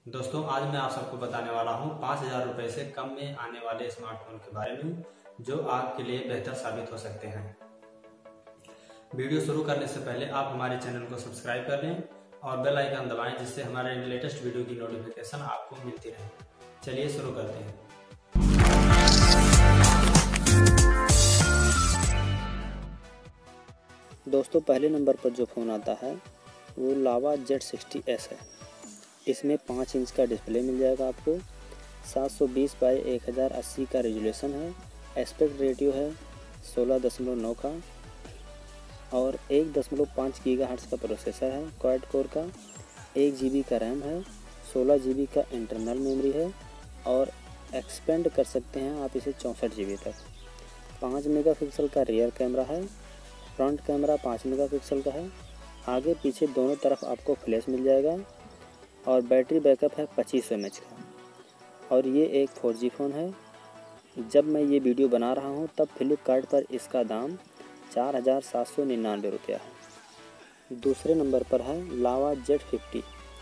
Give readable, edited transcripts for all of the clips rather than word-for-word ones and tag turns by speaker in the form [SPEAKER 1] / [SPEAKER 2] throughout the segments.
[SPEAKER 1] दोस्तों आज मैं आप सबको बताने वाला हूँ 5,000 रुपये से कम में आने वाले स्मार्टफोन के बारे में जो आपके लिए बेहतर साबित हो सकते हैं। वीडियो शुरू करने से पहले आप हमारे चैनल को सब्सक्राइब कर लें और बेल आइकन दबाएं जिससे हमारे लेटेस्ट वीडियो की नोटिफिकेशन आपको मिलती रहे। चलिए शुरू करते हैं।
[SPEAKER 2] दोस्तों पहले नंबर पर जो फ़ोन आता है वो लावा Z60S है। इसमें 5 इंच का डिस्प्ले मिल जाएगा आपको, 720 बाई 1080 का रेजोल्यूशन है, एस्पेक्ट रेशियो है 16.9 का और 1.5 गीगाहर्ट्ज़ का प्रोसेसर है क्वाड कोर का, 1 GB का रैम है, 16 GB का इंटरनल मेमोरी है और एक्सपेंड कर सकते हैं आप इसे 64 GB तक। 5 मेगापिक्सल का रियर कैमरा है, फ्रंट कैमरा 5 मेगापिक्सल का है, आगे पीछे दोनों तरफ आपको फ्लैश मिल जाएगा और बैटरी बैकअप है 2500 mAh का और ये एक 4G फ़ोन है। जब मैं ये वीडियो बना रहा हूँ तब फ्लिपकार्ट पर इसका दाम 4,799 रुपया है। दूसरे नंबर पर है लावा Z50।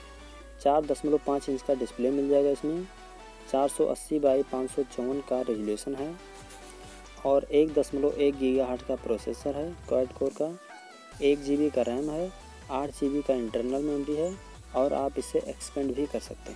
[SPEAKER 2] 4.5 इंच का डिस्प्ले मिल जाएगा इसमें, 480 बाई 554 का रेजोल्यूशन है और 1.1 गीगाहर्ट्ज़ का प्रोसेसर है क्वाड कोर का, 1 GB का रैम है, 8 GB का इंटरनल मेमोरी है और आप इसे एक्सपेंड भी कर सकते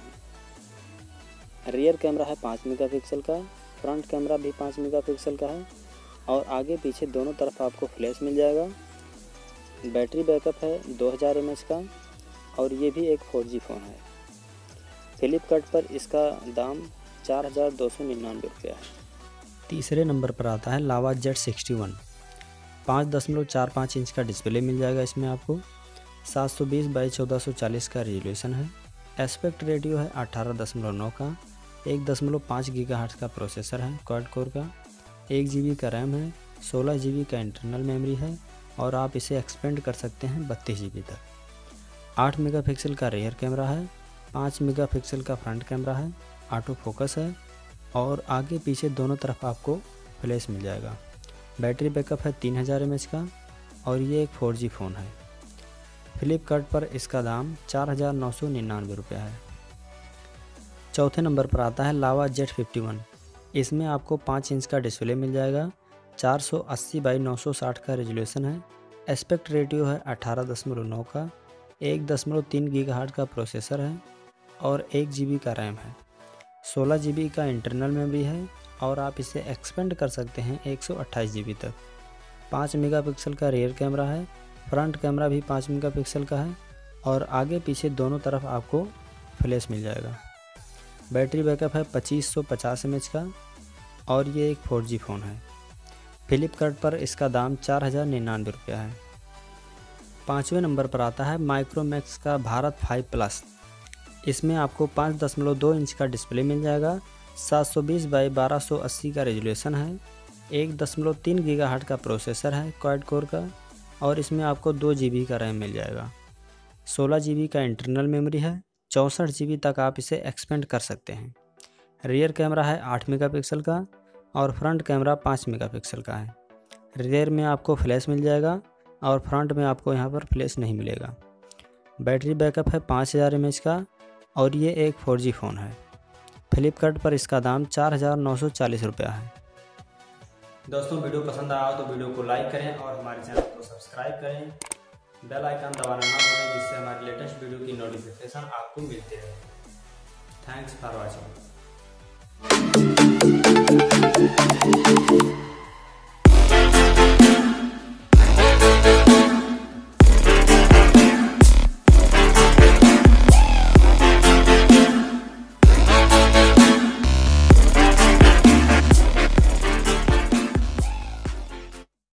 [SPEAKER 2] हैं। रियर कैमरा है 5 मेगापिक्सल का, फ्रंट कैमरा भी 5 मेगापिक्सल का है और आगे पीछे दोनों तरफ आपको फ्लैश मिल जाएगा। बैटरी बैकअप है 2000 mAh का और ये भी एक 4G फ़ोन है। फ्लिपकार्ट पर इसका दाम 4,299 रुपया है।
[SPEAKER 1] तीसरे नंबर पर आता है लावा Z61। 5.45 इंच का डिस्प्ले मिल जाएगा इसमें आपको, 720 बाई 1440 का रेजोल्यूशन है, एस्पेक्ट रेशियो है 18.9 का, 1.5 गीगाहर्ट्ज़ का प्रोसेसर है क्वाड कोर का, 1 GB का रैम है, 16 GB का इंटरनल मेमोरी है और आप इसे एक्सपेंड कर सकते हैं 32 GB तक। 8 मेगापिक्सल का रियर कैमरा है, 5 मेगापिक्सल का फ्रंट कैमरा है, ऑटो फोकस है और आगे पीछे दोनों तरफ आपको फ्लैश मिल जाएगा। बैटरी बैकअप है 3000 mAh का और ये एक 4G फ़ोन है। फ्लिपकार्ट पर इसका दाम 4,999 रुपया है। चौथे नंबर पर आता है लावा Z51। इसमें आपको 5 इंच का डिस्प्ले मिल जाएगा, 480 बाई 960 का रेजोल्यूशन है, एस्पेक्ट रेशियो है 18.9 का, 1.3 गीगाहर्ट्ज़ का प्रोसेसर है और 1 GB का रैम है, 16 GB का इंटरनल मेमोरी है और आप इसे एक्सपेंड कर सकते हैं 128 GB तक। 5 मेगापिक्सल का रियर कैमरा है, फ्रंट कैमरा भी 5 मेगापिक्सल का है और आगे पीछे दोनों तरफ आपको फ्लैश मिल जाएगा। बैटरी बैकअप है 2550 mAh का और ये एक 4G फ़ोन है। फ्लिपकार्ट पर इसका दाम 4,099 रुपया है। पाँचवें नंबर पर आता है माइक्रोमैक्स का भारत 5+। इसमें आपको 5.2 इंच का डिस्प्ले मिल जाएगा, 720 बाई 1280 का रेजोल्यूशन है, 1.3 गीगाहर्ट्ज़ का प्रोसेसर है क्वाड कोर का और इसमें आपको 2 GB का रैम मिल जाएगा, 16 GB का इंटरनल मेमोरी है, 64 GB तक आप इसे एक्सपेंड कर सकते हैं। रियर कैमरा है 8 मेगापिक्सल का और फ्रंट कैमरा 5 मेगापिक्सल का है। रियर में आपको फ्लैश मिल जाएगा और फ्रंट में आपको यहाँ पर फ्लैश नहीं मिलेगा। बैटरी बैकअप है 5000 mAh का और ये एक 4G फ़ोन है। फ्लिपकार्ट पर इसका दाम 4,940 रुपया है। दोस्तों वीडियो पसंद आया हो तो वीडियो को लाइक करें और हमारे चैनल को सब्सक्राइब करें। बेल आइकन दबाना ना भूलें जिससे हमारे लेटेस्ट वीडियो की नोटिफिकेशन आपको मिलती रहे। Thanks for watching.